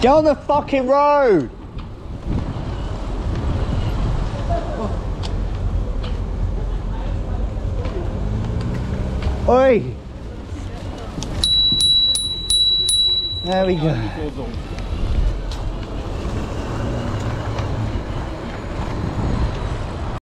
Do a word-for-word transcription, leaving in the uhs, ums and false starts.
Get on the fucking road! Oi! There we go.